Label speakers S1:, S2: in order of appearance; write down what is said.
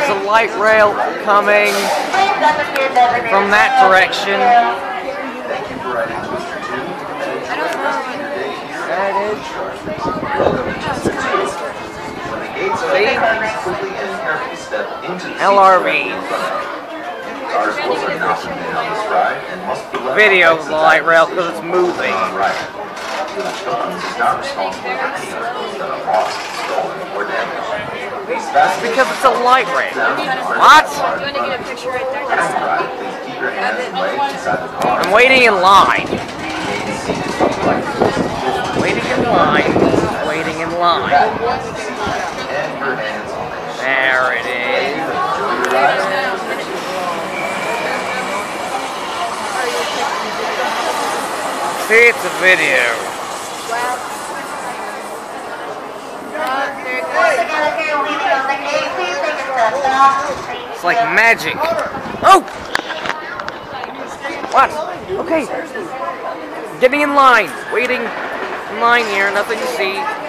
S1: there's a light rail coming from that direction.
S2: Thank you for riding Twister 2.
S3: I don't know.
S1: There it is.
S2: Welcome to Twister 2. When the gates open, please quickly and carefully step into the
S1: LRV.
S2: Cars will not permitted on this ride and must be left
S1: Video of the light rail because it's moving.
S2: Children's is not responsible for any vehicles that are lost, stolen, or damaged. These fast
S1: Because it's a light rail.
S3: Do
S1: What?
S3: you want to get a picture right there?
S2: Please keep your hands and legs inside the car.
S1: I'm waiting in line. Waiting in line. Waiting in line.
S2: And your hands on the
S1: There it is.
S2: Enjoy your ride.
S1: See, it's a video. It's like magic. Oh! What? Okay. Getting in line. Waiting in line here. Nothing to see.